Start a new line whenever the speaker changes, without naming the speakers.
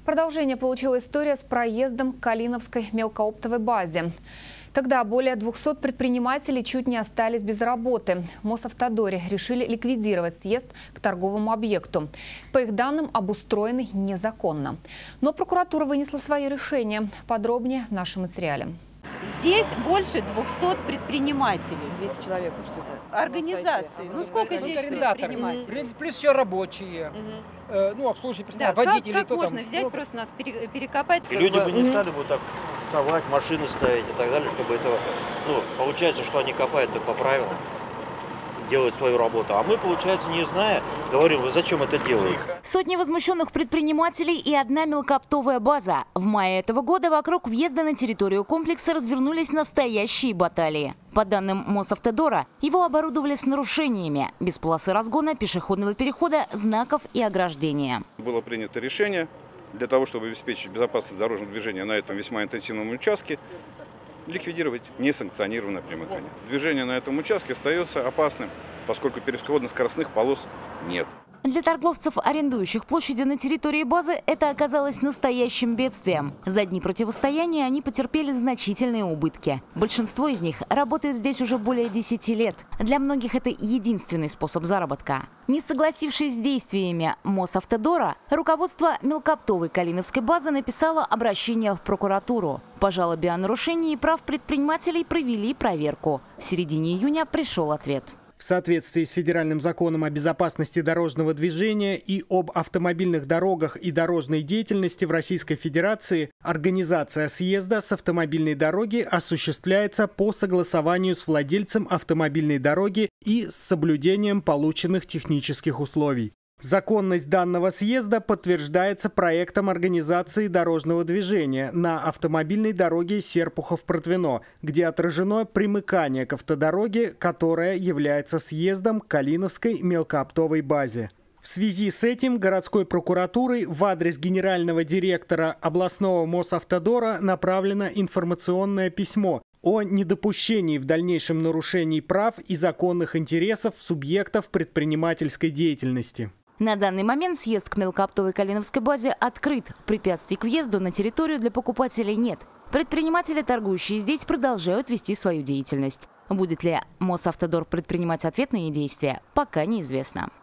Продолжение получила история с проездом к Калиновской мелкооптовой базе. Тогда более 200 предпринимателей чуть не остались без работы. В Мосавтодоре решили ликвидировать съезд к торговому объекту. По их данным, обустроенный незаконно. Но прокуратура вынесла свое решение. Подробнее в нашем материале.
Здесь больше 200 предпринимателей.
200 человек, что за
организации. Ну сколько здесь предпринимателей?
Плюс еще рабочие, обслуживающие персонал,
Да,
водители.
как можно взять, просто нас перекопать?
И люди бы не стали бы так вставать, машины ставить и так далее, чтобы это, получается, что они копают по правилам, делают свою работу. А мы, получается, не зная, говорим, вы зачем это делаете?
Сотни возмущенных предпринимателей и одна мелкооптовая база. В мае этого года вокруг въезда на территорию комплекса развернулись настоящие баталии. По данным Мосавтодора, его оборудовали с нарушениями: без полосы разгона, пешеходного перехода, знаков и ограждения.
Было принято решение для того, чтобы обеспечить безопасность дорожного движения на этом весьма интенсивном участке, ликвидировать несанкционированное примыкание. Движение на этом участке остается опасным, поскольку пешеходно-скоростных полос нет.
Для торговцев, арендующих площади на территории базы, это оказалось настоящим бедствием. За дни противостояния они потерпели значительные убытки. Большинство из них работают здесь уже более 10 лет. Для многих это единственный способ заработка. Не согласившись с действиями Мосавтодора, руководство мелкооптовой Калиновской базы написало обращение в прокуратуру. По жалобе о нарушении прав предпринимателей провели проверку. В середине июня пришел ответ.
В соответствии с федеральным законом о безопасности дорожного движения и об автомобильных дорогах и дорожной деятельности в Российской Федерации, организация съезда с автомобильной дороги осуществляется по согласованию с владельцем автомобильной дороги и с соблюдением полученных технических условий. Законность данного съезда подтверждается проектом организации дорожного движения на автомобильной дороге Серпухов-Протвино, где отражено примыкание к автодороге, которая является съездом к Калиновской мелкооптовой базе. В связи с этим городской прокуратурой в адрес генерального директора областного Мосавтодора направлено информационное письмо о недопущении в дальнейшем нарушений прав и законных интересов субъектов предпринимательской деятельности.
На данный момент съезд к мелкооптовой Калиновской базе открыт. Препятствий к въезду на территорию для покупателей нет. Предприниматели, торгующие здесь, продолжают вести свою деятельность. Будет ли Мосавтодор предпринимать ответные действия, пока неизвестно.